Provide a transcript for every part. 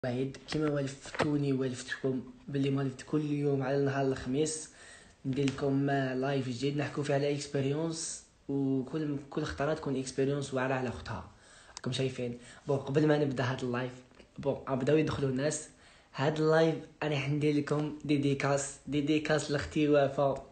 بعيد كيما والفتكم باللي مالفت كل يوم على نهار الخميس ندير لكم لايف جديد نحكوا فيه على اكسبيريونس، وكل خطره تكون اكسبيريونس واعره على اختها. راكم شايفين. قبل ما نبدا هذا اللايف بداو يدخلوا الناس. هذا اللايف انا حندير لكم ديديكاس لاختي وفاء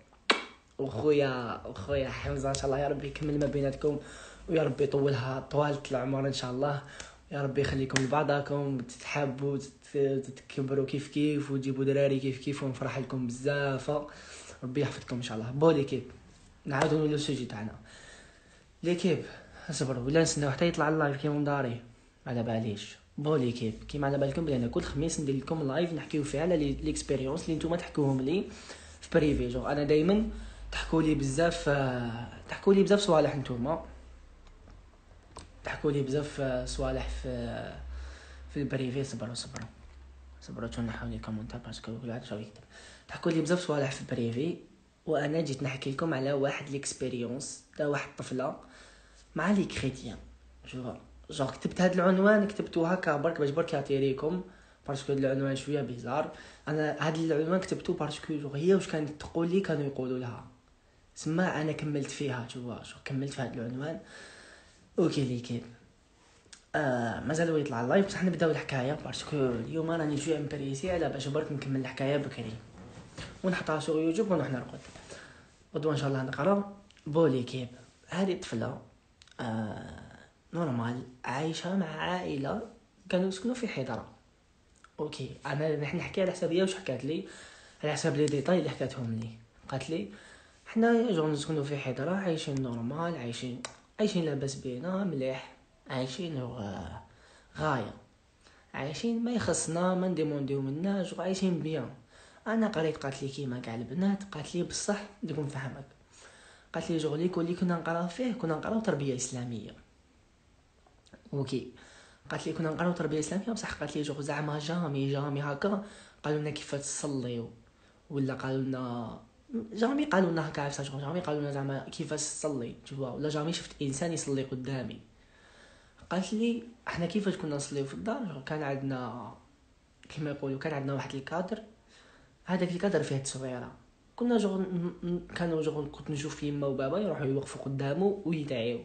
وخويا حمزه. ان شاء الله يا ربي يكمل ما بيناتكم، ويا ربي يطولها طوالة العمر ان شاء الله. يا ربي يخليكم لبعضكم وتتحبوا وتكبروا كيف وتجيبوا دراري كيف ونفرح لكم بزاف. ربي يحفظكم ان شاء الله. ليكيب نعاودوا نولوا السوجي تاعنا. ليكيب اصبروا ولا نستناو حتى يطلع اللايف كيما مداري على باليش. ليكيب كيما على بالكم بلي انا كل خميس ندير لكم لايف نحكيو فيه على ليكسبيريونس اللي نتوما تحكوهم لي في بريفي. انا دائما تحكوا لي بزاف صوالح نتوما تحكوا لي بزاف صوالح في البريفي. صبروا نحاول الكومونتير باسكو كل واحد شاف يكتب. تحكوا لي بزاف صوالح في البريفي، وانا جيت نحكي لكم على واحد ليكسبيريونس تاع واحد طفله مع لي كريديان. كتبت هذا العنوان، كتبته هكا برك يعطيكم باسكو العنوان شويه بيزار. انا هذا العنوان كتبته باسكو هي واش كانت تقول لي كانوا يقولوا لها سما انا كملت فيها. كملت في هذا العنوان. اوكي ليكيب مازالوا يطلع اللايف بصح نبداو الحكايه باسكو اليوم راني شويه امبريسي على باش برك نكمل الحكايه بكري ونحطها سو يوتيوب ونروح نرقد غدوه ان شاء الله نقرا. ليكيب هذه الطفله نورمال عايشه مع عائله كانوا يسكنوا في حضره. اوكي انا نحكي على حساب هي واش حكات لي، على حساب لي ديتاي اللي حكاتهم لي. قالت لي حنا نسكنوا في حضره عايشين نورمال، عايشين لاباس بينا مليح، عايشين غايه، عايشين ما يخصنا ما نديمونديو منا عايشين بيان. انا قريت قالت لي كيما كاع البنات، قالت لي بصح نديكم نفهمك. قالت لي اللي كنا نقراو فيه كنا نقراو تربيه اسلاميه. اوكي قالت لي كنا نقراو تربيه اسلاميه بصح قالت لي زعما جامي هكا قالوا لنا كيف تصليو، ولا قالوا لنا قالوا لنا هكا عفسه جامي قالوا لنا زعما كيف تصلي ولا جامي شفت انسان يصلي قدامي. قالت لي احنا كيفاش كنا نصليو في الدار كان عندنا كما يقولوا كان عندنا واحد الكادر، هذاك الكادر فيه تصويره. كنا كنت نشوف يما وبابا يروحوا يوقفوا قدامه ويدعيو.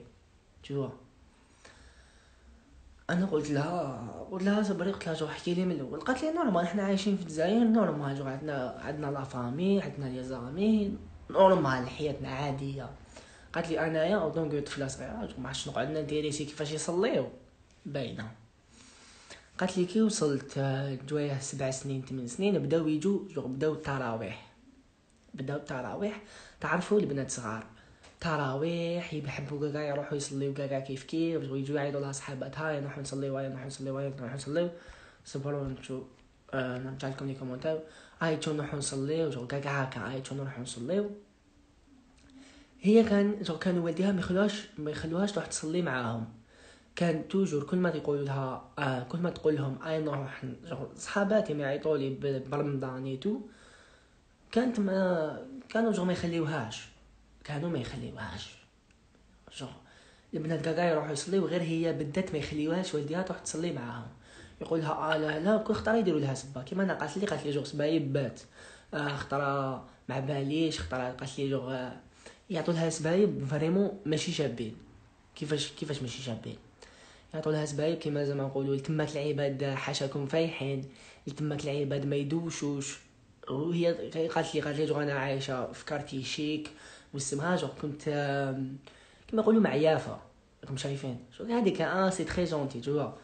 انا قلت لها صبري، قلت لها احكي لي من الاول. قالت لي نورمال احنا عايشين في الجزائر نورمال، عندنا لا فامي، عندنا لي زامي نورمال، حياتنا عاديه. قالت لي انايا دونك طفله صغيره ما عرفتش نقعد نديريسي كيفاش يصليو باينه. قالت لي كي وصلت جوايه 7 سنين 8 سنين بداو التراويح. تعرفوا البنات صغار تراويح يحبوا كاع يروحوا يصليو كاع كيف يجوا يعيطوا لها صحاباتها نروحوا نصليو. صبروا نشوف نرجع لكم لي كومونتير. نروحوا نصليو كاع هكا نروحوا نصليو. هي كانوا والديها ما يخلوهاش تروح تصلي معاهم. كان توجور كل ما تقول لهم نروح صحاباتي ما يعيطوا لي برمضانيتو كانوا ما يخليوهاش. البنات كاع يروحوا يصليو غير هي بدات ما يخليوهاش والديها تروح تصلي معاهم. يقول لها لا كل خطره يديروا لها سبا كيما انا قالت لي سبايب بات خطره مع باليش خطره قالت لي يعطوا لها سبايب فريمون ماشي شابين. كيفاش ماشي شابين؟ يعطوا لها سبايب كيما زعما نقولوا تماك العباد حاشاكم فايحين، تماك العباد ما يدوشوش. وهي قالت لي انا عايشه في كارتي شيك واسمها كنت كما يقولوا معيافه. راكم شايفين هذيك سي تري جونتي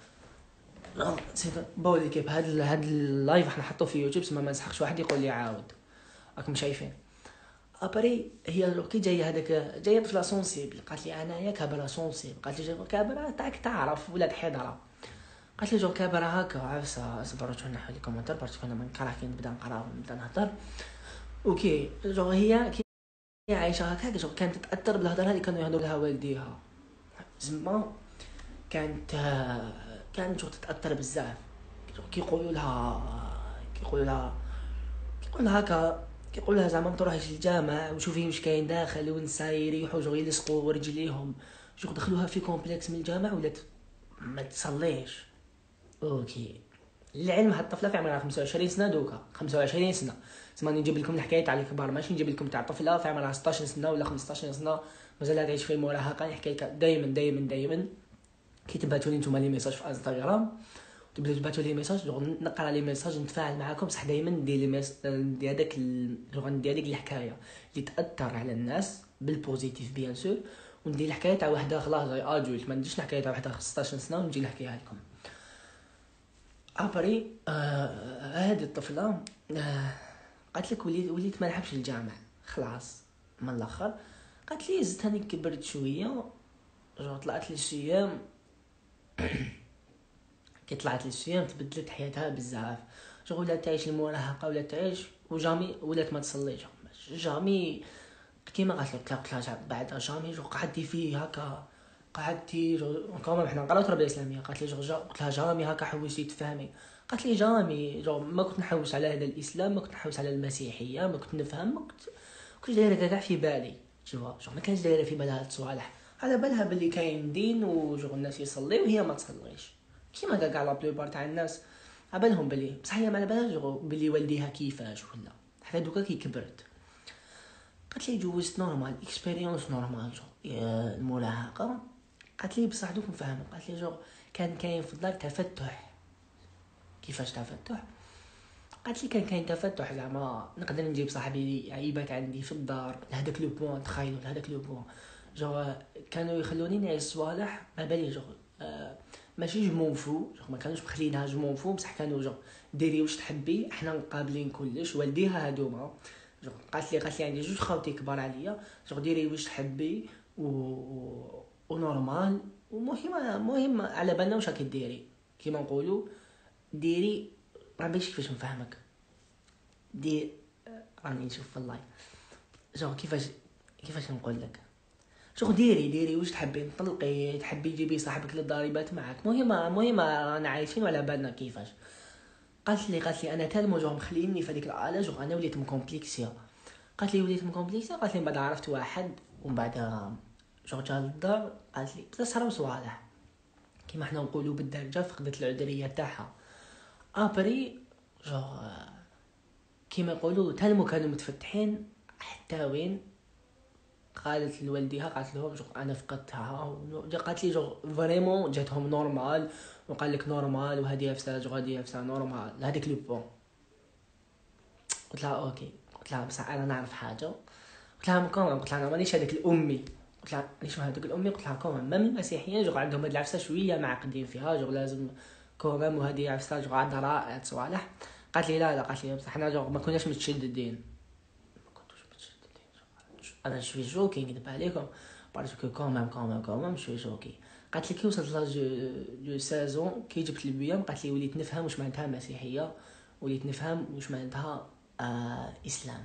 سي ليكيب. هذا اللايف احنا حطوه في يوتيوب ما نسحقش واحد يقول لي عاود. راكم شايفين ابري هي كي جايه طفله سونسيبل. قالت لي انايا كابره سونسيبل. قالت لي كابره تاعك تعرف ولاد حضره. قالت لي كابره هكا عفسه. صبرت نحل الكومنتر باسكو انا ما نقرا كي نبدا نقرا ونبدا نهضر. اوكي هي كي عايشه هكا كانت تتاثر بالهضره اللي كانوا يهضروا لها والديها. زعما كانت تتاثر بزاف. كيقولوا لها هكا كيقول لها زعما ما تروحيش للجامع وشوفي واش كاين داخل ونساء يريحوا يلصقوا رجليهم دخلوها في كومبلكس من الجامع ولات ما تصليش. اوكي للعلم هاد الطفله في عمرها 25 سنه دوكا، 25 سنه. زعما نجيب لكم الحكايه تاع الكبار، ماشي نجيب لكم تاع طفله في عمرها 16 سنه ولا 15 سنه مازال تعيش في المراهقه. نحكي لك دائما دائما دائما كي تبعثوا لي نتوما لي ميساج في انستغرام، تبداو تبعثوا لي ميساج، نقرا لي ميساج نتفاعل معاكم، بصح دائما ندير لي ندير هذاك ندير هذيك الحكايه اللي تاثر على الناس بالبوزيتيف بيان سور، وندير الحكايه تاع وحده خلاص ادولت، ما نديرش الحكايه تاع وحده 16 سنه ونجي نحكيها لكم. ابري هذه الطفله قالت لك وليت ما نحبش الجامع خلاص من الاخر. قالت لي زدت هاني كبرت شويه، طلعت لي الصيام كي طلعت للصيام تبدلت حياتها بزاف، ولات تعيش المراهقه، ولا تعيش وجامي ولات ما تصليش جامي كيما قالت لك بعد جامي قعدتي فيه هكا، قعدتي كما حنا نقراو التربيه الاسلاميه. قالت لي قلت لها جامي هكا حوسي تفهمي. قالت لي جامي ما كنت نحوس على هذا الاسلام، ما كنت نحوس على المسيحيه، ما كنت نفهم، ما كنت دايره كاع في بالي ما كانش دايره في بالها هاد الصوالح، على بالها باللي كاين دين الناس يصلي وهي ما تصليش كيما كاع لا بلوبار تاع الناس عبالهم بلي، بصح هي ما على بالهاش بلي والديها كيفاش ولا. حتى دوكا كي كبرت قالت لي جوزت نورمال اكسبيريونس نورمال المراهقه. قالت لي بصح دوك نفهم، قالت لي كان كاين في الدار تفتح. كيفاش تفتح؟ قالت لي كان كاين تفتح، زعما نقدر نجيب صاحبي عيبات عندي في الدار لهداك لو بوين، تخيلوا لهداك لو بوين كانوا يخلوني نعيش صوالح ما بالي ماشي جمون فو، ما كانوش مخلينها جمون فو، بصح كانوا ديري واش تحبي، احنا مقابلين كلش. والديها هادوما قالت لي عندي جوج خاوتي كبار عليا، ديري واش تحبي ونورمال، ومهم على بالنا واش راكي ديري، كيما نقولوا ديري ما باش كيفاش نفهمك دي راني نشوف في اللايف كيفاش نقول لك ديري واش تحبي، نطلقي تحبي تجيبي صاحبك للضاربات معك، مهمه رانا عايشين ولا بالنا كيفاش. قالت لي انا تالمو مخليني في هذيك الحاله انا وليت مكومبليكسيا. قالت لي من بعد عرفت واحد، ومن بعد جا للدار. قالت لي بس صراو صوالح كيما حنا نقولوا بالدارجه، فقدت العذريه تاعها. ابري كيما يقولوا تالمو كانوا متفتحين حتى وين قالت لوالديها، قالت لهم انا فقدتها. قالت لي فريمون جاتهم نورمال، وقال لك نورمال وهذه افسا نورمال هذيك لو بون. قلت لها اوكي، قلت لها بصح انا نعرف حاجه، قلت لها قلت لها انا مانيش هذاك الامي، قلت لها مانيش هذاك الامي، قلت لها كومام مام المسيحيين عندهم هاد العفسه شويه معقدين فيها لازم كومام، وهذه عفسه عندها رائع صوالح. قالت لي لا قالت لي بصح حنا ما كناش متشددين، انا شوي جوكي نكذب عليكم باسكو كومام شوي جوكي. قالت لي كي وصلت لاج دو 16 كي جبت البيام، قالت لي وليت نفهم واش معناتها مسيحيه، وليت نفهم واش معناتها اسلام.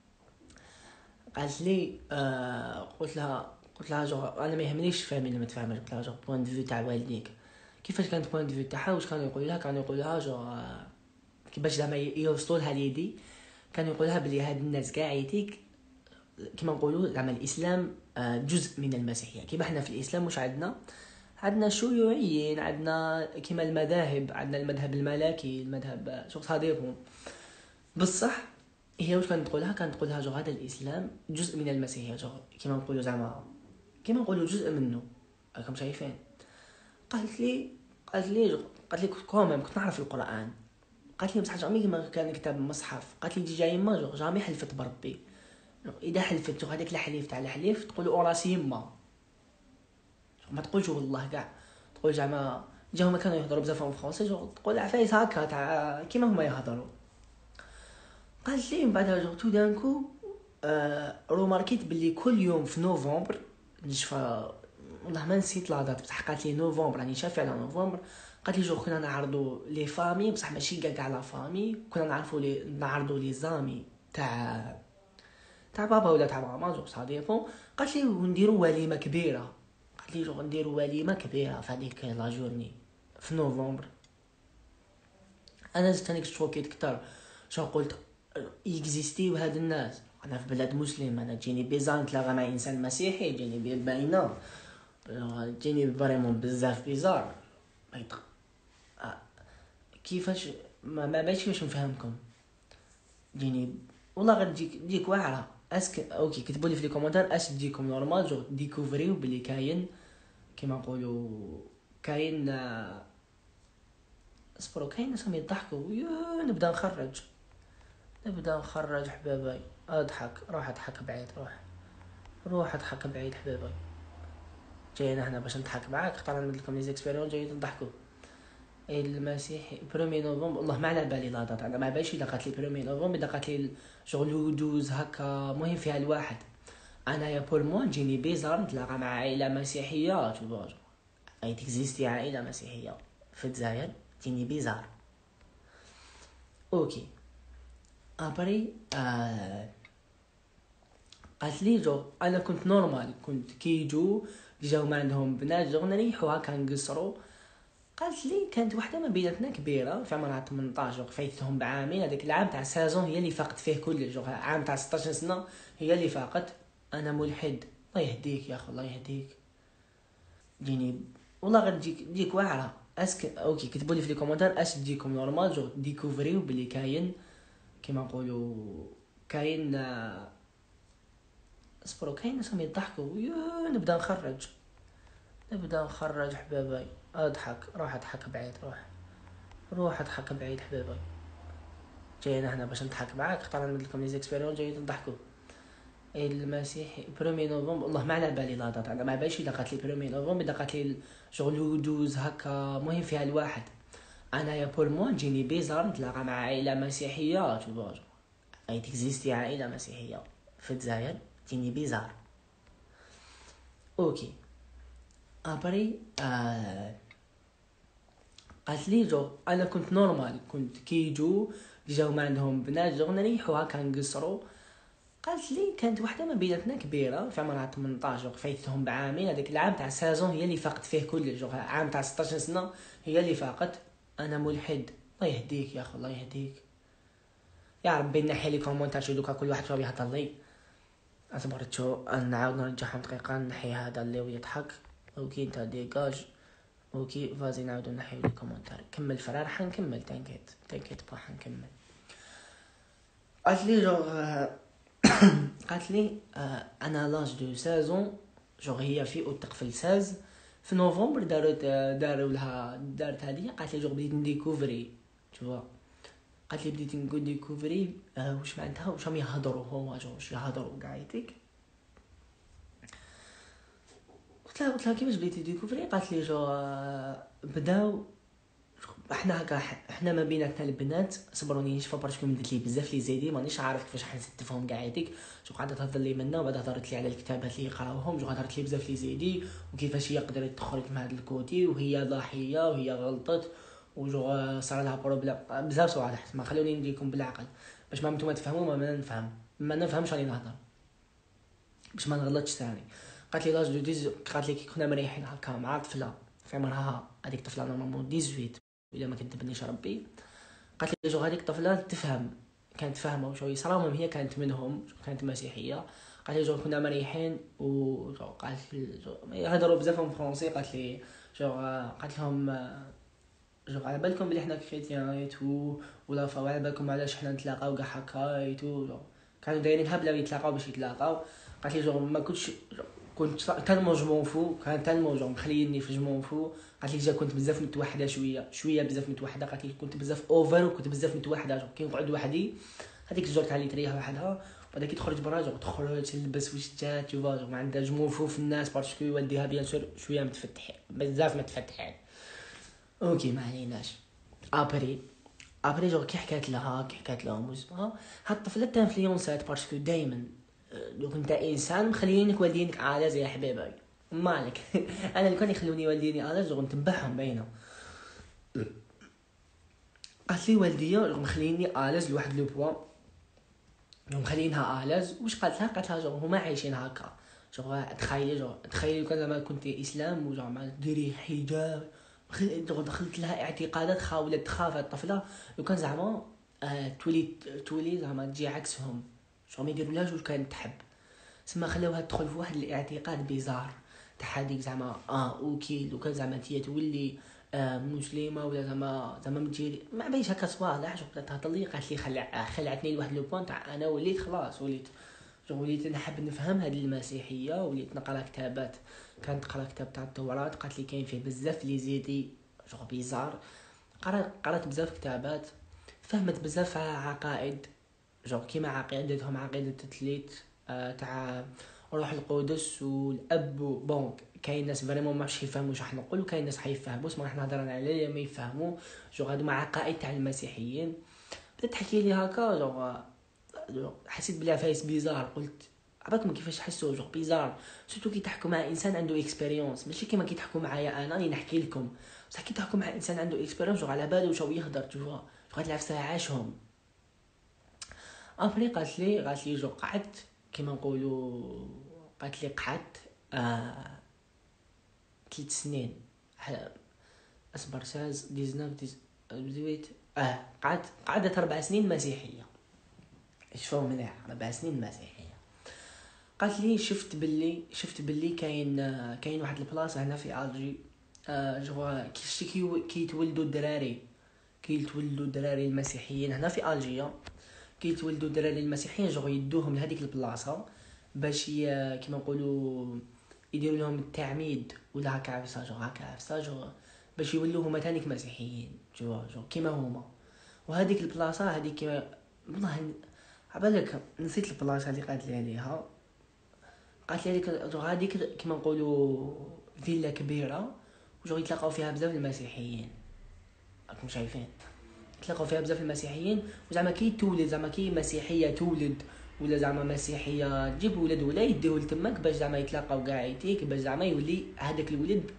قالت لي قلت لها انا ما يهمنيش فهمي لما تفهمش، قلت لها بوين دو في تاع والديك كيفاش كانت بوين دو في تاعها، واش كانوا يقول لها كيفاش زعما يوصلوا لها اليدي، كانوا يقول لها بلي هاد الناس كاع يتيك كما نقولوا زعما الاسلام جزء من المسيحيه. كيما احنا في الاسلام واش عندنا شيوعيين، عندنا كيما المذاهب، عندنا المذهب الملاكي، المذهب صادقهم، بصح هي واش كانت تقولها هذا الاسلام جزء من المسيحيه، كيما نقولوا زعما كيما نقولوا جزء منه، راكم شايفين. قالت لي كومام كنت نعرف القران. قالت لي بصح جامي ما كان كتاب مصحف. قالت لي جاي ما جامي حلفت بربي، اذا حلفت هذيك الحليف تاع الحليف تقول اوراسي يما، ما تقولش والله كاع، تقول زعما هما كانوا يهضروا بزاف فرونسي، تقول عفايس هكا تاع كيما هما يهضروا. قالت لي من بعد تو دانكو روماركيت باللي كل يوم في نوفمبر نشفى، والله ما نسيت لا دات بصح قالت لي نوفمبر راني شافي على نوفمبر. قالت لي كنا نعرضوا لي فامي، بصح ماشي كاع لا فامي، كنا نعرضوا لي زامي تاع بابا ولا تاع ماما صاديفون. قالت لي ونديروا وليمه كبيره، قالت لي نديروا وليمه كبيره في هذيك لا جورني في نوفمبر. انا زدت شوكيت كتر، قلت يكزيستيو هاد الناس، انا في بلاد مسلم، انا جيني بيزار نتلاقى مع انسان مسيحي، جيني باينه، جيني فريمون بزاف بيزار. كيفاش ما باش كيفاش نفهمكم يعني والله غير تجيك واعره اسك اوكي كتبوا لي في لي كومونتير اش تجيكم نورمال جو ديكوفريو بلي كاين كيما نقولوا كاين اصبروا كاين ناس يضحكوا نبدا نخرج حبابي اضحك روح اضحك بعيد روح اضحك بعيد حبابي جايين هنا باش نضحك معاك اختار نمد لكم لي زيكسبيريون جايين نضحكوا المسيحي 1 نوفمبر والله ما على بالي لا دات انا ما باليش الا قالت لي 1 نوفمبر اذا قالت لي شغل 12 هكا مهم فيها الواحد انا يا بور مو جيني بيزار نتلاقى مع عائله مسيحيه تبارك اي تكزيستي عائله مسيحيه في الجزائر جيني بيزار اوكي ابري قالت لي جو انا كنت نورمال كنت كيجو جاو ما عندهم بنات جو نريحوا هكا نقصروا قالت لي كانت وحده ما بيناتنا كبيره في عمرها 18 فايتهم بعامين هذاك العام تاع سازون هي اللي فاقت فيه كل جو عام تاع 16 سنه هي اللي فاقت انا ملحد الله يهديك يا اخو الله يهديك جيني والله غير تجيك واعره اوكي كتبوا لي في لي كومونتير اش تجيكم نورمال جو ديكوفريو بلي كاين كيما نقولوا كاين اصبروا كاين ناس يضحكوا نبدا نخرج حبابي اضحك روح اضحك بعيد روح اضحك بعيد حبابي جايين هنا باش نضحك معاك اختار نمد لكم لي زيكسبيريون جايين نضحكوا المسيحي 1 نوفمبر والله ما على بالي لا دات انا ما باليش الا قالت لي 1 نوفمبر اذا قالت لي شغل 12 هكا مهم فيها الواحد انا يا بور مو جيني بيزار نتلاقى مع عائله مسيحيه تبارك اي تكزيستي عائله مسيحيه في الجزائر جيني بيزار اوكي ابري قالت لي جو انا كنت نورمال كنت كيجو جاو ما عندهم بنات جو نريحوا هكا نقصروا قالت لي كانت وحده ما بيناتنا كبيره في عمرها 18 فايتهم بعامين هذاك العام تاع سازون هي اللي فاقت فيه كل جو عام تاع 16 سنه هي اللي فاقت انا ملحد الله يهديك يا اخو الله يهديك يا ربي نحي لي كومونتير شو دوكا كل واحد شو يهضر لي اصبر شو نعاود نرجعهم دقيقه نحي هذا اللي ويضحك اوكي انت ديجاج اوكي فازي نعاودو نحيو لي كومونتير كمل فرار حنكمل تنكيت با حنكمل قالت لي جو قالت لي انا لاج دو سازون جو هي في الطفل ساز في نوفمبر داروا لها دارت هذه قالت لي جو بديت نديكوفري شوف قالت لي بديت نقول ديكوفري واش معناتها واش راهم يهضروا هما جو واش يهضروا قاعدتك قلت لها كيفاش بديتي ديكوفري قالت لي جو بداو احنا هكا احنا ما بيناتنا البنات صبروني نشوف برشكو مدت لي بزاف لي زيدي مانيش عارف كيفاش حنستفهم قاعدتك شو قاعده تهضر لي منا وبعد هضرت لي على الكتابات اللي يقراوهم جو هضرت لي بزاف لي زيدي وكيفاش هي قدرت تخرج من هذا الكوتي وهي ضحيه وهي غلطت وجو صار لها بروبليم بزاف صوالح ما خلوني نديكم بالعقل باش ما نتوما تفهموا ما نفهم ما نفهمش راني نهضر باش ما نغلطش ثاني قالت لي لاج دو ديز قالت لي كي كنا مريحين هكا مع طفله في عمرها هذيك الطفله نورمالمون 18 الا ما كنتبنيش ربي قالت لي جو هذيك الطفله تفهم كانت فاهمه وشو يصرا المهم هي كانت منهم كانت مسيحيه قالت لي جو كنا مريحين و قالت لي يهضروا بزاف فرونسي قالت لي جو قالت لهم جو على بالكم بلي حنا كريتيان ولا فوا على بالكم علاش حنا نتلاقاو كاع هكا كانوا دايرين هبله يتلاقاو باش يتلاقاو قالت لي جو ما كنت تالمون جمونفو كان تالمون جو مخليني في جمونفو قالت لي كنت بزاف متوحده شويه بزاف متوحده قالت لي كنت بزاف اوفر وكنت بزاف متوحده كي نقعد وحدي هذيك الجور تاع اللي تريها وحدها وبعد كي تخرج برا تخرج تلبس وشتات ما عندها جمونفو في الناس باسكو والديها بيان سور شويه متفتحين بزاف متفتحين اوكي ما عليناش ابري جو كي حكات لهم وزبها هاد الطفله تانفلونسات باسكو دائما لو كنت انسان مخليينك والدينك عاله زي حبيبي مالك انا اللي كانوا يخلوني والديني عاله جو نتبعهم باينه قالت لي والديا جو مخليني اليز لواحد لو بوا جو مخلينها اليز واش قالت لها جو هما عايشين هكا جو تخيلي كان زعما كنت اسلام وجو ما ديري حجاب دخلت لها اعتقادات خاولت تخاف الطفله لو كان زعما تولي زعما تجي عكسهم شو ما يديرولهاش واش كانت تحب سما خلاوها تدخل في واحد الاعتقاد بيزار تاع هذيك زعما اوكي لو كان زعما تي تولي مسلمه ولا زعما متجيري ما بينش هكا صوالح. جو بدات تهضر لي قالت لي خلعتني لواحد لو بوين تاع انا وليت خلاص وليت نحب نفهم هذه المسيحيه. وليت نقرا كتابات، كانت تقرا كتاب تاع التوراة، قالت لي كاين فيه بزاف لي زيدي جو بيزار. قرات بزاف كتابات، فهمت بزاف عقائد جو كيما عقيدتهم عقيده التثليث تاع روح القدس والاب. بون كاين ناس فريمون ماش يفهموا واش راح نقول، وكاين ناس حيفهموا. ما راح نهضر على ما يفهموا. جو هادو مع عقائد تاع المسيحيين. بدات تحكي لي هكا جو حسيت بلي فايس بيزار. قلت عباكم كيفاش حسوا جو بيزار، سورتو كي تحكوا مع انسان عنده اكسبيريونس، ماشي كيما كي تحكوا معايا انا نحكي لكم. بصح كي تحكوا مع انسان عنده اكسبيريونس جو على بالو واش يهضر جو غادي العفسه عاشهم. ابري قالت لي جو قعدت كيما نقولوا، قالت لي قعدت 3 سنين اصبر 19 قعدت 4 سنين مسيحيه. شوفوا مليح 4 سنين مسيحيه. قالت لي شفت باللي كاين واحد البلاصه هنا في الجي جو كي يتولدوا الدراري المسيحيين هنا في الجيا. كي يتولدوا الدراري المسيحيين جو يدوهم لهذيك البلاصه باش كيما نقولوا يديروا لهم التعميد ولا هكا عفسه جو باش يولوا هما تانيك مسيحيين جو كيما هما. وهذيك البلاصه هذيك كيما والله عبالك نسيت البلاصه اللي قالت لي عليها. قالت لي هذيك كيما نقولوا فيلا كبيره وجو يتلاقاو فيها بزاف المسيحيين. راكم شايفين تلاقاو فيها بزاف المسيحيين. وزعما كي تولد زعما كي مسيحيه تولد ولا زعما مسيحيه تجيب ولد ولا يديوه لتماك باش زعما يتلاقاو كاع يتيك باش زعما يولي هذاك الولد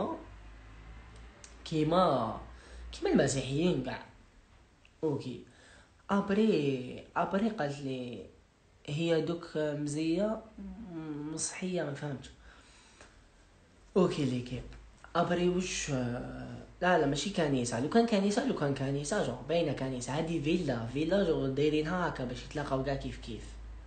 كيما المسيحيين كاع. اوكي ابري قالت لي هي دوك مزيه مسيحيه ما فهمتش. اوكي ليكي ابري وش لا ماشي كنيسه. لو كان كنيسه جو باينه كنيسه. هذه فيلا جو دايرينها هكا باش يتلاقاو كاع كيف.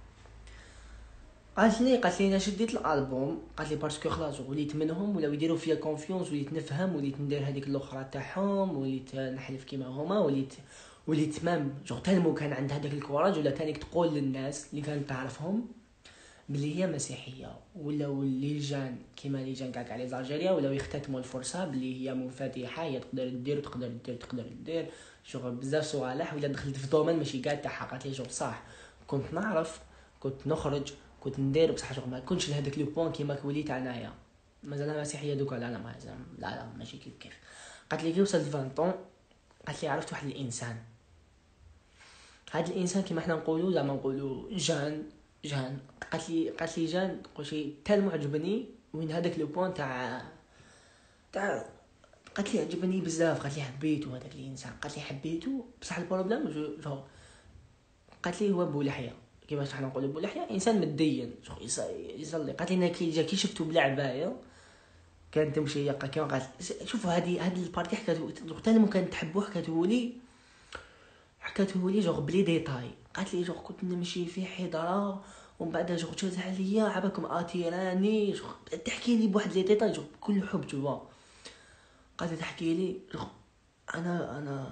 قالت لي انا شديت الالبوم. قالت لي باسكو خلاص وليت منهم ولا يديروا فيا كونفيونس. وليت نفهم وليت ندير هذيك الاخرى تاعهم وليت نحلف كيما هما وليت مام جو تالمو كان عند هذاك الكوراج ولا تانيك تقول للناس اللي كانت تعرفهم بلي هي مسيحيه ولا ليجان كيما ليجان كاع لي زالجيريا ولا يختتموا الفرصه بلي هي منفتحه. هي تقدر دير شغل بزاف صوالح. ولا دخلت في دومين ماشي كاع تاعها. قالت لي جو صح كنت نعرف كنت نخرج كنت ندير بصح شغل ما كنتش لهذاك لو بوين كيما وليت انايا. مازال مسيحيه دوكا لا ماشي كيف. قالت لي كي وصلت 20 طون قالت لي عرفت واحد الانسان. هذا الانسان كيما حنا نقولوا زعما نقولوا جان. قالت لي جان قلت تال معجبني وين هذاك لو بوين تاع قالت لي عجبني بزاف. قالت لي حبيته هذاك الانسان. قالت لي حبيته بصح البروبليم جو قالت لي هو بولحيه كيما حنا نقولوا بولحيه انسان متدين يصلي. قالت لي كي شفتو بلا عبايه كانت تمشي كيما قالت. شوفوا هذه البارتي حتى ممكن تحبوه حكاته لي جو بلي ديتاي. قالت لي جو كنت نمشي في حضره ومن بعد جو جات عليا عباكم اتيراني جو تحكي لي بواحد لي ديتاي جو بكل حب جوا. قالت تحكي لي جو انا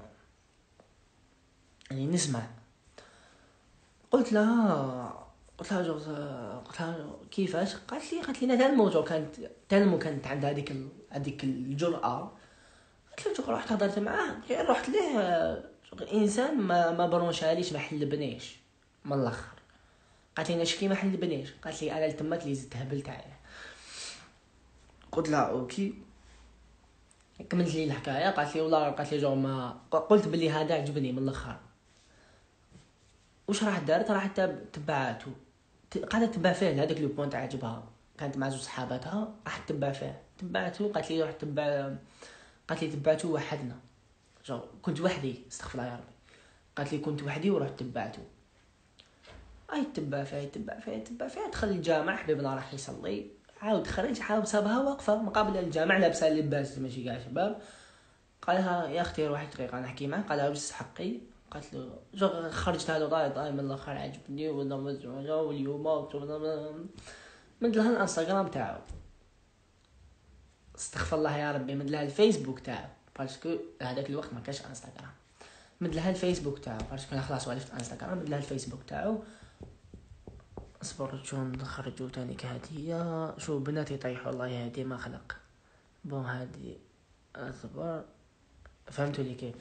يعني نسمع. قلت لها جو كيفاش. قالت لي تالمو كانت عند هذيك الجرأة. قلت له جو رحت هضرت معاه رحت ليه انسان ما برونشاليش ما حلبنيش من الاخر. قالت لي نشكي ما حلبنيش. قالت لي انا لتماك لي زدت هبلت عليه. قلت لها اوكي كملت لي الحكايه. قالت لي جو ما قلت بلي هذا عجبني من الاخر. واش راح دارت راح تبعاتو قاعده تبع فيه هذاك لو بوينت عجبها. كانت مع زوج صحاباتها راح تبع فيه تبعاتو. قالت لي روح قالت لي تبعتو وحدنا. جو كنت وحدي استغفر الله يا ربي. قالت لي كنت وحدي ورحت تبعته. تبع فيه دخل الجامع حبيبنا راح يصلي عاود خرج عاود صابها واقفه مقابل الجامع لابسه لباس ماشي كاع شباب. قالها يا اختي روحي دقيقه نحكي معك. قالها واش حقي. قالت له جو خرجت هذا طاي من الاخر عجبني ولا مزعوجه واليوم من لها الانستغرام تاعو. استغفر الله يا ربي، مد لها الفيسبوك تاعو باسكو هذاك الوقت ما كانش انستغرام. مد لها الفيسبوك تاعو باسكو انا خلاص ولفت انستغرام. مد لها الفيسبوك تاعو. اصبر شو نخرجوا تاني كهدية. شو بنات يطيحوا الله يهدي ما خلق. بون هادي اصبر، فهمتوا لي كيف.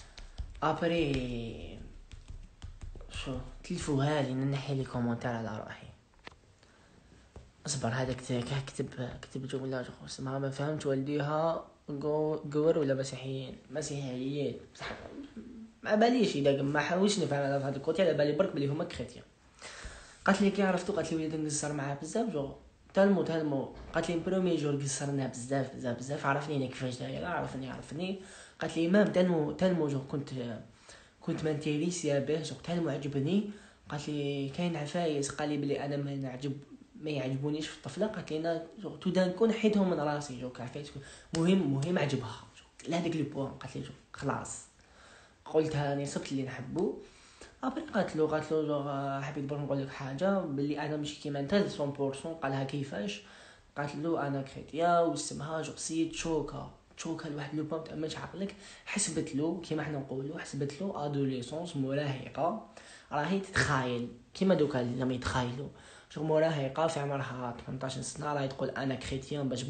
ابري شو تلفوها لي ننحي لي كومونتير على روحي. اصبر هذا كتب جملة اسمها ما فهمت والديها قور ولا مسيحيين ما باليش اذا ما حاولش نفهم هذا الكوتي، على بالي برك بلي هما كريتيان. قالت لي كي عرفتو، قالت لي وليد نقصر معاه بزاف جو تالمو. قالت لي برومي جور قصرنا بزاف عرفني انا كيفاش دايره، عرفني. قالت لي مام تالمو جو كنت ما انتريسيا به جو تالمو عجبني. قالت لي كاين عفايس قال لي بلي انا ما يعجبونيش في الطفله. قالت لي انا تو دان كون حيدهم من راسي جو عفايس مهم عجبها جو لهذاك لو بوين. قالت لي جو خلاص قلتها راني صبت اللي نحبو. ابري قالت له حبيت برك نقول لك حاجه بلي انا ماشي كيما انت 100%. قالها كيفاش؟ قالت له انا كريتيا واسمها جو سيد تشوكا لواحد لو بون تاملش عقلك. حسبت له كيما حنا نقولوا، حسبت له ادوليسونس مراهقه راهي تتخايل كيما دوكا لما يتخايلوا جو مراهقه في عمرها 18 سنه راهي تقول انا كريتيان باش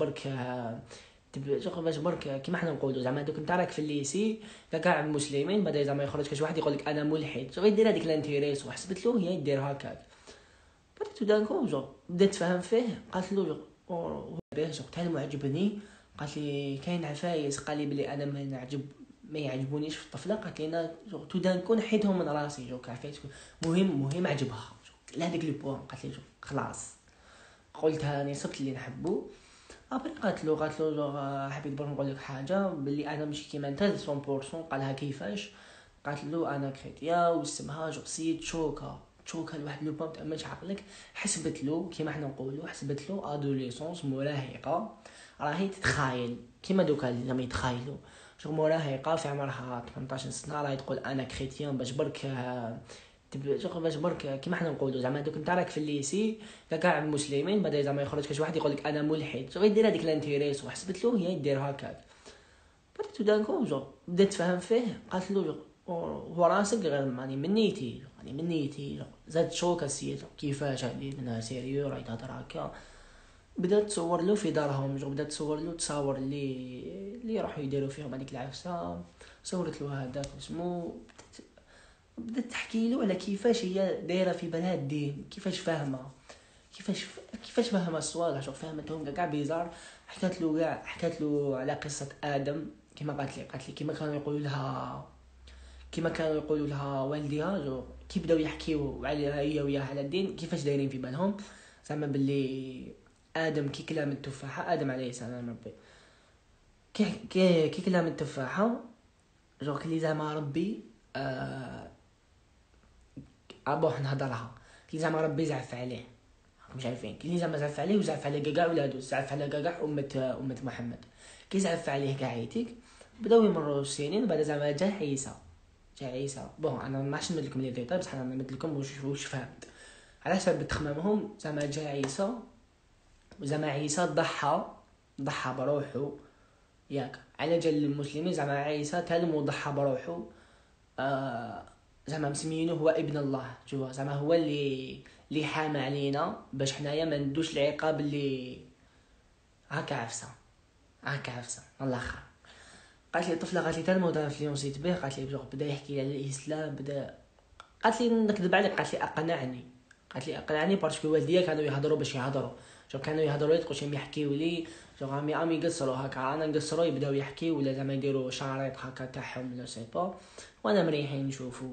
برك كيما حنا نقولوا زعما دوك انت راك في الليسي كاع المسلمين بعدا زعما يخرج كاش واحد يقول لك انا ملحد جو يدير هذيك لانتيريس. وحسبت له هي يدير هكاك بديتو دانكو جو بدات تفهم فيه. قالت له جو باه جو تالمو عجبني. قالت لي كاين عفايس قال لي بلي انا ما يعجبونيش في الطفله. قالت لي انا تو دانكو نحيدهم من راسي جو عفايس مهم عجبها جو لهذاك لو بوين. قالت لي جو خلاص قلتها راني صبت اللي نحبو. ابري قالت له حبيت برك نقول لك حاجه بلي انا ماشي كيما انت 100%. قالها كيفاش؟ قالت له انا كريتيا واسمها جو سيد تشوكا لواحد لو بون تاملش عقلك. حسبت له كيما حنا نقولوا، حسبت له ادوليسونس مراهقه راهي تتخايل كيما دوكا لما يتخايلوا جو مراهقه في عمرها 18 سنه راهي تقول انا كريتيان باش برك كيما حنا نقولوا زعما دوك انت راك في الليسي كاع المسلمين بعدا زعما يخرج كاش واحد يقول لك انا ملحد جو يدير هذيك لانتيريس. وحسبت له هي يدير هكاك بديتو دانكو جو بدات تفهم فيه. قالت له هو راسك غير ماني منيتي زاد شوكه السيد كيفاش هادي منها سيريو راهي تهضر هكا. بدات تصور له في دارهم جو، بدات تصور له تصاور اللي يروحوا يديروا فيهم هذيك العفسه. صورت له هذاك اسمه، بدات تحكي له على كيفاش هي دايره في بالها الدين، كيفاش فاهمه الصوالح جو فهمتهم كاع بيزار. حكات له على قصه ادم كيما قالت لي كيما كانوا يقولوا لها والديها جو كي بداو يحكيو على هي وياها على الدين كيفاش دايرين في بالهم. زعما باللي ادم كي كلا من التفاحه، ادم عليه السلام ربي كي كلا من التفاحه جو كلي زعما ربي ابوح نهضرها كي زعما ربي زعف عليه. مش عارفين كي زعما زعف عليه وزعف على كاع ولادو، زعف على كاع امه محمد. كي زعف عليه كاع عيتك بداو يمروا السنين بعد زعما جا عيسى. بون انا ما عرفتش نمد لكم لي ديتاي بصح انا نمد لكم واش فهمت على حسب تخمامهم. زعما جا عيسى وزعما عيسى ضحى بروحه ياك على جال المسلمين. زعما عيسى تالمو ضحى بروحه زعما مسمينه هو ابن الله جوا. زعما هو اللي حامى علينا باش حنايا ما ندوش العقاب اللي هكا عفسه الله خير. قالت لي الطفله قالت لي تالمو انفلونسيت به. قالت لي بدا يحكي على الاسلام قالت لي نكذب عليك. قالت لي اقنعني باسكو والديا كانوا يهضروا باش يهضروا جو كانوا يهضروا لي تقولش يحكيوا لي جو عمي يقصروا هكا انا نقصروا يبداو يحكيوا ولا زعما يديروا شريط هكا تاعهم ولا سي با وانا مريحين نشوفوا.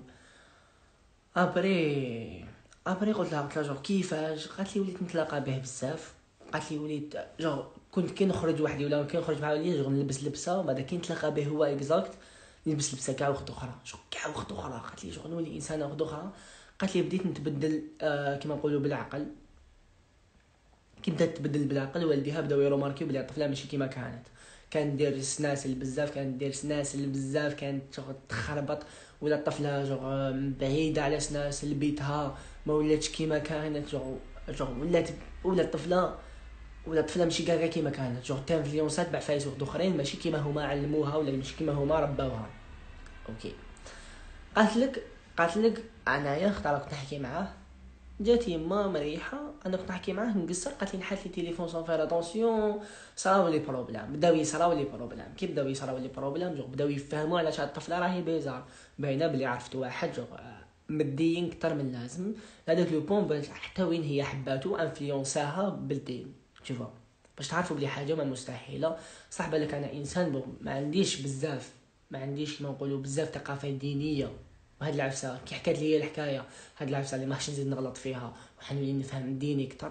ابري قلت لها جو كيفاش؟ قالت لي وليت نتلاقى به بزاف. قالت لي وليت جو كنت كي نخرج وحدي ولا كي نخرج مع وليد جو نلبس لبسه بعد كي نتلاقى به هو اكزاكت نلبس لبسه كاع وخت اخرى قالت لي جو نولي انسانه وخت اخرى. قالت لي بديت نتبدل كيما نقولوا بالعقل. كي بدات تبدل بالعقل والديها بداو يروماركيو بلي الطفله ماشي كيما كانت دير سناسل بزاف كانت تخربط ولا الطفله جو بعيده على سناسل بيتها ما ولاتش كيما كانت جو ولا الطفله ولا الطفله ماشي كاع كيما كانت، جو تانفلونسات بعفايس وحد اخرين ماشي كيما هما علموها ولا ماشي كيما هما رباوها. اوكي، قالت لك انايا اختار كنت نحكي معاه، جات يما مريحه، انا كنت نحكي معاه نقصر، قالت لي نحات لي تليفون سون فير اتونسيون، صراو لي بروبليم، بداو يصراو لي بروبليم. كي بداو يصراو لي بروبليم جو بداو يفهموا علاش هاد الطفله راهي بيزار، باينه بلي عرفت واحد جو مديين كتر من لازم، هذاك لو بون حتى وين هي حباتو انفلونساها بالدين. شوفوا باش تعرفوا بلي حاجه ما مستحيله. صح بالك انا انسان ما عنديش بزاف، ما عنديش كيما نقولوا بزاف ثقافه دينيه، وهاد العفسه كي حكات لي الحكايه، هاد العفسه اللي ماحش نزيد نغلط فيها وحنولي نفهم ديني اكثر.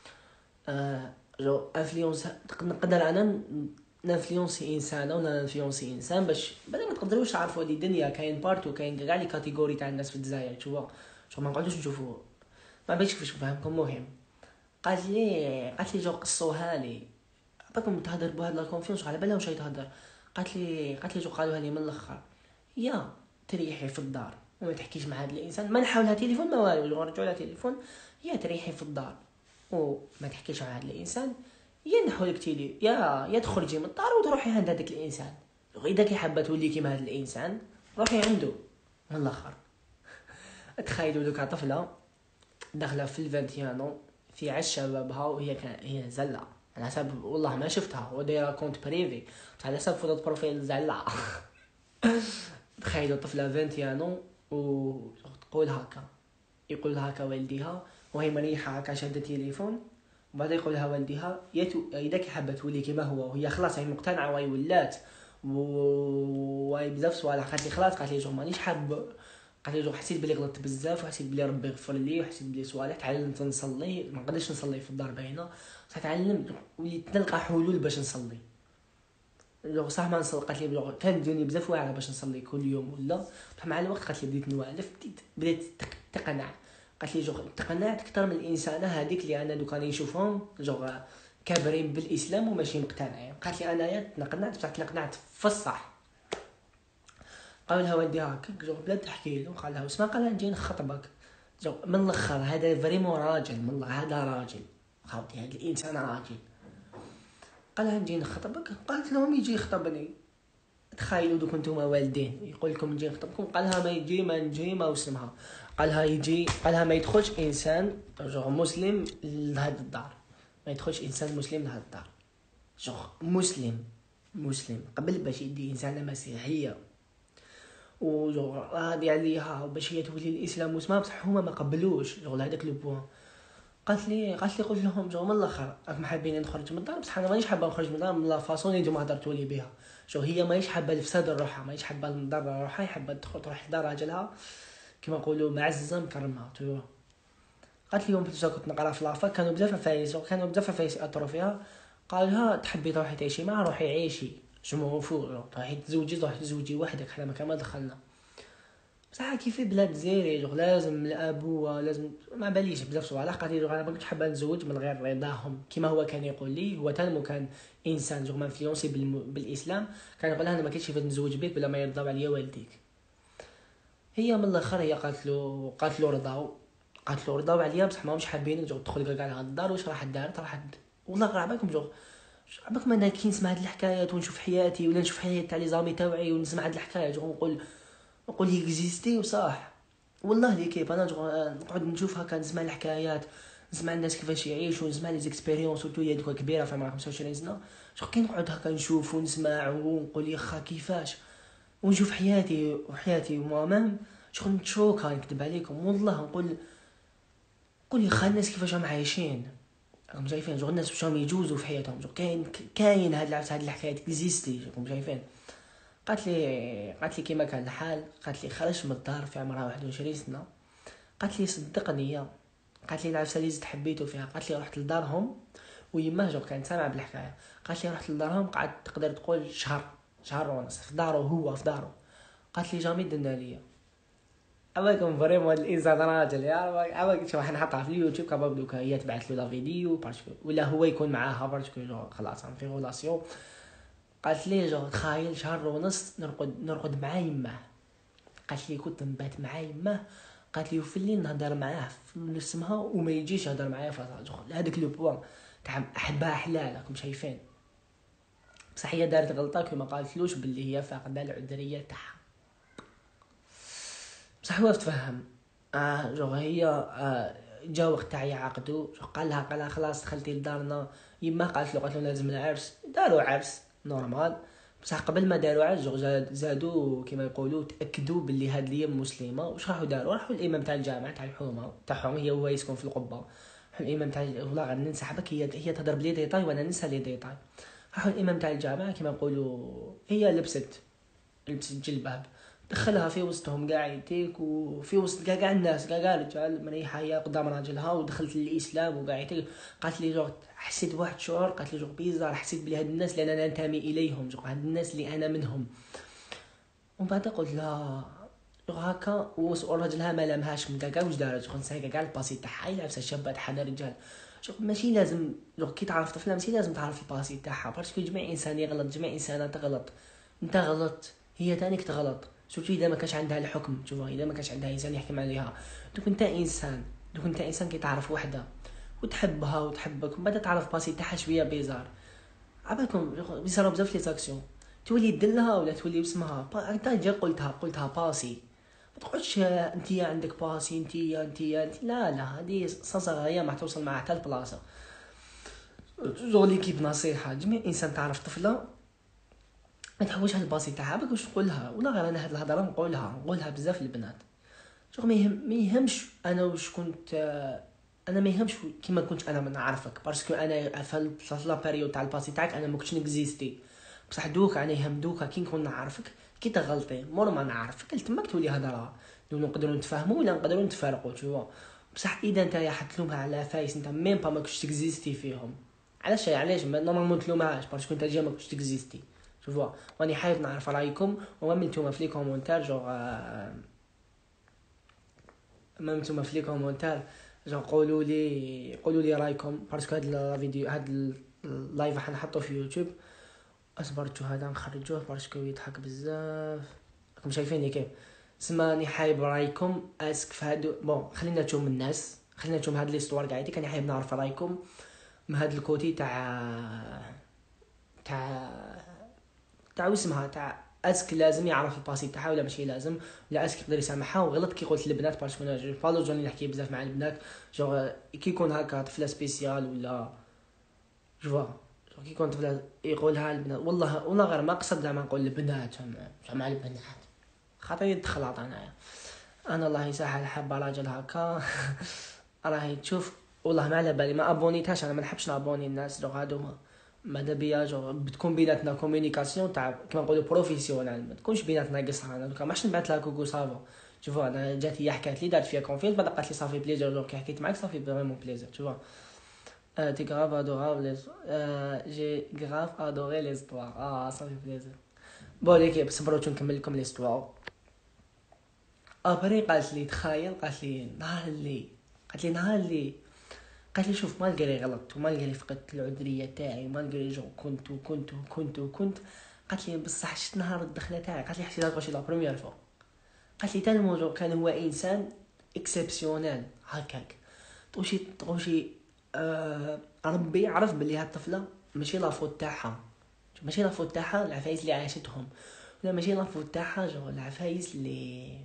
جو انفلونس نقدر انا نانفلونسي انسان ولا نانفلونسي انسان باش ما تقدروش تعرفوا هذه الدنيا. كاين بارتو، كاين كاع لي كاتيجوري تاع الناس في الجزائر. شوفوا ما نقعدوش نشوفوا، ما بغيتش كيفاش نفهمكم. المهم قالت لي جو قصوها لي، عطاكم تهضر بهاد لا كونفيونس على بالها واش تهضر. قالت لي جو قالوها لي من الاخر، يا تريحي في الدار وما تحكيش مع هذا الانسان، ما نحاولها تليفون ما والو، نرجعوا لها تليفون، يا تريحي في الدار وما تحكيش مع هذا الانسان، يا نحولك تيلي يا تخرجي من الدار وتروحي عند هذاك الانسان. اذا كي حابه تولي كيما هذا الانسان روحي عنده. من الاخر تخيلوا دوكا طفله داخله في الفانتيانو في عش شبابها، وهي هي زله على حسب، والله ما شفتها، ودايره كونت بريفي على حسب فوتو بروفيل زله. تخيلوا طفله فانتيانو وتقول هكا، يقول هكا والديها وهي مريحه هكا شاده تليفون، وبعد يقولها والديها اذا كي حابه تولي كيما هو، وهي خلاص هي مقتنعه وهي ولات وهي بزاف صوالح. قالت لي خلاص، قالت لي جو مانيش حاب، قالت لي جو حسيت بلي غلطت بزاف، وحسيت بلي ربي يغفر لي، وحسيت بلي صوالح تعلمت نصلي، ما نقدرش نصلي في الدار باينه، بصح تعلمت وليت نلقى حلول باش نصلي. لو صح ما نصلي، قالت لي كان دوني بزاف واعره باش نصلي كل يوم ولا، بصح مع الوقت قالت لي بديت نوالف، بديت تقنع. قالت لي تقنعت اكثر من الانسانه هذيك اللي انا دوك راني نشوفهم كابرين بالاسلام وماشي مقتنعين. قالت لي انايا تنقنعت، بصح تنقنعت في الصح. قال لها والديها هكاك بدا تحكي له، قال لها اسمع، قال لها نجي نخطبك. من الاخر هذا فريمون راجل، من الله هذا راجل، خاوتي هذا الانسان راجل. قال لها نجي نخطبك، قالت لهم يجي يخطبني. تخيلوا دوك نتوما والدين يقول لكم نجي نخطبكم، قال لها ما يجي ما نجي ما وسمها، قال لها يجي، قال لها ما يدخلش انسان مسلم لهذا الدار، ما يدخلش انسان مسلم لهذا الدار، مسلم قبل باش يدي انسانه مسيحيه راضي عليها باش هي تولي الاسلام واسمها، بصح هما ما قبلوش هذاك لو بوين. قالت لي قلت لهم من الاخر راكم حابين نخرج من الدار، بصح انا مانيش حابه نخرج من الدار من لا فاصون اللي نتوما هضرتوا لي بها. هي ماهيش حابه الفساد روحها، ماهيش حابه نضر روحها، حابه تروح لدار راجلها كما نقولوا معززه مكرمه. قالت لي يوم كنت نقرا في لافاك كانوا بزاف فايس اثروا فيها، قالها تحبي تروحي تعيشي معها روحي عيشي، جو فوق روحي تزوجي وحدك، حنا ما دخلنا. بصح كيف في بلاد زيري لازم الابوه لازم ما باليش بزاف صوالح. قالت لي انا ما كنتش حابه نتزوج من غير رضاهم، كما هو كان يقول لي، هو تالمو كان انسان ما انفلونسي بالاسلام، كان يقول لها انا ما كنتش كيفاش نتزوج بك بلا ما يرضاو عليا والديك. هي من الاخر هي قالت له رضاو عليا، بصح ماهمش حابين تدخل كاع لهاد الدار. واش راح دارت والله غير عباكم عباك ما انا كي نسمع هاد الحكايات ونشوف حياتي ولا نشوف حياه تاع لي زامي تاوعي ونسمع هاد الحكايات نقول اكزيستي وصح والله لي كيف انا نقعد نشوف هكا، نسمع الحكايات، نسمع الناس كيفاش يعيشوا، نسمع لي زيكسبيريونس وتويا دوكا كبيره في عمرها 25 سنه، كي نقعد هكا نشوف ونسمع ونقول يخا كيفاش ونشوف حياتي ومامام نتشوك نكذب عليكم والله. نقول يخا الناس كيفاش راهم عايشين، راهم شايفين الناس واش راهم يجوزوا في حياتهم، كاين هاد الحكايات اكزيستي راهم شايفين. قالت لي كيما كان الحال، قالت لي خرجت من الدار في عمرها 21 سنه، قالت لي صدقني، قالت لي العفسه اللي زدت حبيته فيها، قالت لي رحت لدارهم ويما كانت سامعه بالحكايه، قالت لي رحت لدارهم قعدت تقدر تقول شهر ونص في داره، هو في داره. قالت لي جامي دنا ليا اباكم فريمون الانسان راجل يا اباك شوف حنحطها في اليوتيوب كباب دوكا هي تبعث له لا فيديو باسكو ولا هو يكون معاها باسكو خلاص في غولاسيون. قالت لي تخيل شهر ونص نرقد مع يماه، قالت لي كنت نبات مع يماه، قالت لي وفي الليل نهضر معاه نسمها وما يجيش يهضر معايا في هذاك لو بوان تاع احبها حلال راكم شايفين. بصح هي دارت غلطه كي ما قالتلوش باللي هي فاقده العذريه تاعها. بصح هو تفهم جو هي جا وقت تاع يعقدوا، قال لها خلاص دخلتي لدارنا. يما قالت له لازم العرس. داروا عرس نورمال، بصح قبل ما داروا عرس زادوا كما يقولوا تاكدوا باللي هاد اليوم مسلمه. واش راحوا داروا؟ راحوا الامام تاع الجامع تاع الحومه تاعهم، هي هو يسكن في القبه. الامام تاع والله غير ننسحبك، هي تهضر بلي ديتاي وانا ننسى لي ديتاي. راحوا الامام تاع الجامع كما يقولوا، هي لبست جلباب، دخلها في وسطهم قاع يتيك، وفي وسط قاع الناس قاع رجال مريحه هي قدام راجلها، ودخلت للاسلام وقاع يتيك. قالت لي جو حسيت بواحد الشعور، قالت لي جو بيزار، حسيت بلي هاد الناس اللي انا ننتمي اليهم، جو هاد الناس اللي انا منهم. ومن بعد قلت لها جو هكا، وراجلها ما لامهاش من كاع واش دارت، جو نسايقه كاع الباسي تاعها لابسه شابه تحدى رجال. جو ماشي لازم جو كي تعرف طفله ماشي لازم تعرف الباسي تاعها، باسكو جميع انسان يغلط، جميع انسانه تغلط. انت غلط، هي تانيك تغلط، شوفي اذا ما كانش عندها الحكم، شوفوا اذا ما كانش عندها انسان يحكم عليها. دوك انت انسان كي تعرف وحده وتحبها وتحبك، ومن بعد تعرف باسي تاعها شويه بيزار، عبالكم بيصيروا بزاف لي زاكسيون، تولي دلها ولا تولي باسمها. انت جا قلتها باسي، ما تقعدش انت عندك باسي، انت لا هذه صغيره ما توصل معها حتى البلاصه. جولي كيف نصيحه، جميع انسان تعرف طفله ما تحوش على الباسي تاعها باك واش تقولها. ولا غير انا هاد الهضره نقولها بزاف للبنات، شغل ما يهمش انا واش كنت، انا ما يهمش كيما كنت انا نعرفك، باسكو انا في لا بيريود تاع الباسي تاعك انا ما كنتش نكزيستي. بصح دوكا انا يهم دوكا كي نكون نعرفك، كي تغلطي مور ما نعرفك تماك تولي هضره نقدروا نتفاهموا ولا نقدروا نتفارقوا تشوفوا. بصح اذا انت حتلومها على فايس انت ميم با ما كنتش تكزيستي فيهم، علاش نورمالمون تلومهاش باسكو انت جا ما كنتش تكزيستي. شوفوا واني حابب نعرف رايكم، وما نتوما في لي كومونتير جو قولوا لي رايكم، باسكو هاد الفيديو هاد اللايف راح نحطه في يوتيوب. اصبرتوا هذا نخرجوه باسكو يضحك بزاف، راكم شايفيني كيف سماني حايب رايكم اسك في هادو. خلينا نشوف الناس، خلينا نشوف هاد ليستوار قاعدين. كان حايب نعرف رايكم من هاد الكوتي تاع واسمها تاع اسك لازم يعرف الباسي تاعها ولا ماشي لازم، ولا اسك يقدر يسامحها. وغلط كي قلت البنات باسكو انا فالو جوني نحكي بزاف مع البنات، جو كي يكون هكا طفله سبيسيال ولا جو كي يكون طفله يقولها البنات. والله غير ما قصد زعما نقول البنات مع البنات، خاطر يتخلط انا الله يسهل حابه راجل هكا راهي تشوف. والله ما على بالي ما ابونيتهاش، انا ما نحبش نابوني الناس جو هادوما. ماذا بيا جو بتكون بيناتنا كومونيكاسيون تاع كما نقولوا بروفيسيونال، ما تكونش بيناتنا قصه. انا دوكا ماش نبعث لها كوكو صافا. شوفوا انا جات هي حكات لي دارت فيها كونفيونس، بعد قالت لي صافي بليزير، جو كي حكيت معاك صافي فريمون بليزير. شوفوا تي غراف ادورابل جي غراف ادوري ليستوار صافي بليزير. بون ليكيب صبروا نكمل لكم ليستوار. ابري قالت لي تخيل، قالت لي نهار اللي قالت لي شوف مالغري غلطت ومالغري فقدت العذريه تاعي ومالغري جو كنت قالت لي بصح شت نهار الدخله تاعي، قالت لي حسيت واش لا بروميير فوا. قالت لي تاني موضوع كان هو انسان اكسبسيونيل هكاك. طوشي ربي عرف بلي هاد الطفله ماشي لافوت تاعها، ماشي لافوت تاعها العفايس اللي عاشتهم، ولا ماشي لافوت تاعها جو العفايس اللي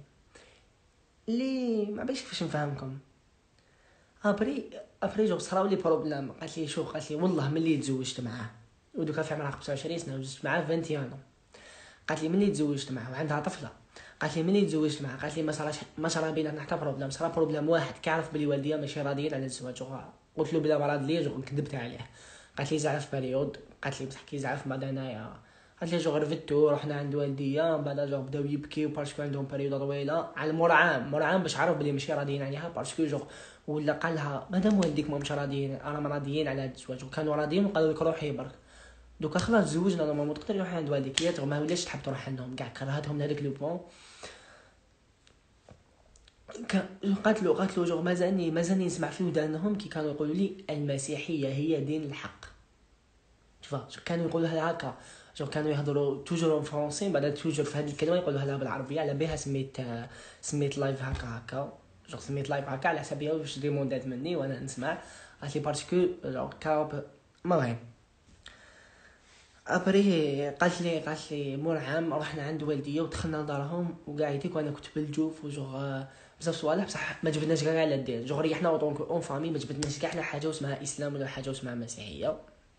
ما باش كيفاش نفهمكم. ابري جو صراو لي بروبليم. قالت لي شوف، قالت لي والله ملي تزوجت معاه ودوكا في عمرها 25 سنه وزوجت معاه 21 عام. قالت لي ملي تزوجت معاه وعندها طفله، قالت لي ملي تزوجت معاه قالت لي ما صرا بيناتنا حتى بروبليم. صرا بروبليم واحد كيعرف بلي والديا ماشي راضيين على الزواج. قلت له بلا مراد ليا جو كذبت عليه. قالت لي زعف باريود، قالت لي بصح كي زعف بعد انايا قالت لي جو رفدتو رحنا عند والديا، من بعد جو بداو يبكيو باسكو عندهم بريود طويله على مور عام باش عرف بلي ماشي راضيين عليها باسكو جو. ولا قال لها مادام والديك ما مش راضيين انا راضيين على هذا الزواج، وكانوا راضيين وقالوا لك روحي برك دوكا خلاص تزوجنا نورمالمون تقدر تروح عند والديك ما ولاش تحب تروح عندهم كاع كرهتهم لهذاك لو بون. قالت له جو مازالني نسمع في ودانهم كي كانوا يقولوا لي المسيحيه هي دين الحق. شوف كانوا يقولوا هكا، جو كانوا يهضروا توجور فرونسي بعد توجور في هذه الكلمه يقولوها لها بالعربيه. على بها سميت لايف هكا جو سميت لايف هكا على حسابها واش ديموندات مني وانا نسمع. قالت لي باسكو كاب. المهم ابري قالت لي مور عام رحنا عند والديه ودخلنا لدارهم وكاع يديك، وانا كنت بالجوف وجوغ بزاف صوالح، بصح ما جبدناش كاع على الدين، جوغ ريحنا اون اون فامي، ما جبدناش كاع على حاجه اسمها اسلام ولا حاجه اسمها مسيحيه.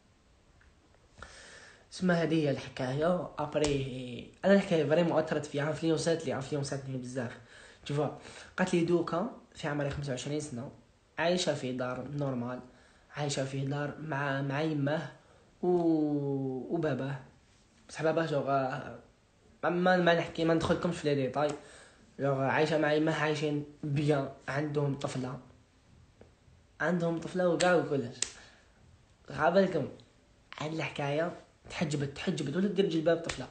اسمها هذه هي الحكايه. ابري انا الحكايه فريمون اثرت فيها، عرفت لي بزاف. شوف قالت لي دوكا في عمري 25 سنه عايشه في دار نورمال، عايشه في دار مع يماه وباباه، بصح باباه جوغ ما نحكي، ما ندخلكمش في لي ديتاي. جوغ عايشه مع يماه، عايشين بيان، عندهم طفله وكاع وكلش. غابلكم هاد الحكايه تحجبت ولا دير جلباب طفله.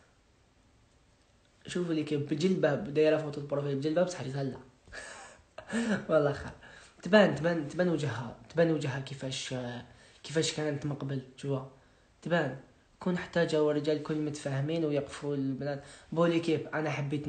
شوفوا لي كيف بجلباب دايره فوتو البروفيل بجلباب بصح يتهلا. والله خير. تبان وجهها كيفاش كانت من قبل. شوفوا تبان كون حتى جاو الرجال كل متفاهمين ويقفوا البنات. بولي كيف انا حبيت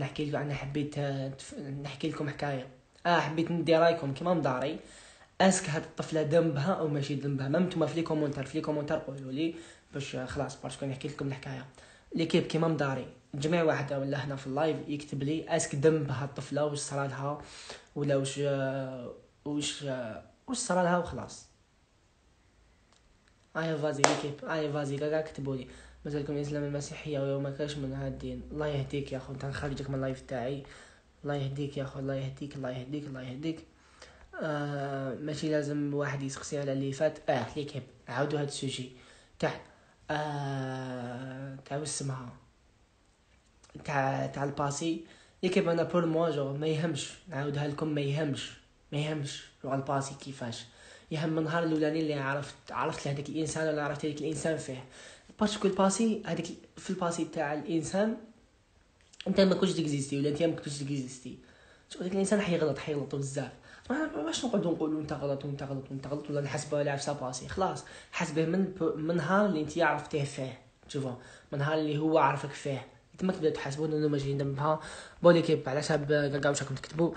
نحكي لكم حكايه. حبيت ندي رايكم كيما مداري. اسك هاد الطفله ذنبها او ماشي ذنبها؟ ما نتوما في لي كومونتير قولوا لي باش خلاص باسكو نحكي لكم الحكايه. ليكيب كيما مداري جميع واحده ولا هنا في اللايف يكتب لي اسك ذنبها الطفله واش صرالها ولا واش صرالها وخلاص. فازي ليكيب فازي كاع كتبوا لي مازالكم الاسلام المسيحيه وما كاش من هاد الدين. الله يهديك يا اخو، انت خارجك من اللايف تاعي. الله يهديك يا اخو، الله يهديك. ماشي لازم واحد يسقسي على اللي فات. ليكيب عاودوا هاد السوجي تاع تاع اسمها تاع الباسي. ليكيب انا بور موا جو ما يهمش نعاودها لكم، ما يهمش جو الباسي كيفاش يهم. النهار الاولاني اللي عرفت لهداك الانسان ولا عرفت هذاك الانسان فيه، باسكو الباسي هذاك في الباسي تاع الانسان انت ما كنتش تكزيستي ولا انت ما كنتش تكزيستي. شوف داك الانسان حيغلط بزاف. باش نقعدوا نقولوا انت غلط ولا نحسبها على عفسه باسي. خلاص حسبه من نهار اللي انت عرفتيه فيه. شوفوا من نهار اللي هو عرفك فيه انت ما تبدا تحاسبون انه ماشي ذنبها. بولي كيب على حساب كاع واش راكم تكتبوا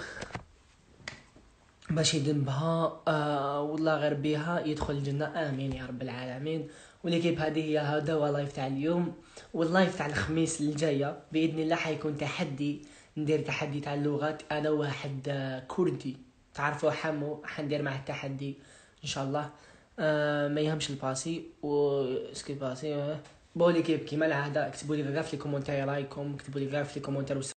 ماشي ذنبها. والله غير بها يدخل الجنه، امين يا رب العالمين. ولكيب هذه هي هذا هو اللايف تاع اليوم. واللايف تاع الخميس الجايه باذن الله حيكون تحدي، ندير تحدي تاع اللغات. انا واحد كردي تعرفوا حمو حندير معه التحدي ان شاء الله. ما يهمش الباسي وسكي باسي. بولي كيب كيما العاده اكتبوا لي كاع في الكومونتير رايكم، اكتبوا لي كاع في الكومونتير